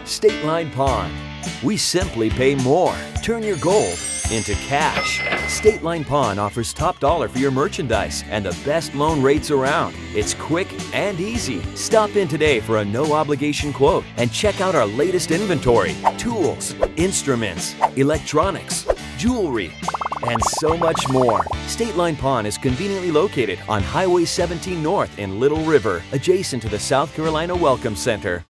Stateline Pawn. We simply pay more. Turn your gold into cash. Stateline Pawn offers top dollar for your merchandise and the best loan rates around. It's quick and easy. Stop in today for a no-obligation quote and check out our latest inventory, tools, instruments, electronics, jewelry, and so much more. Stateline Pawn is conveniently located on Highway 17 North in Little River, adjacent to the South Carolina Welcome Center.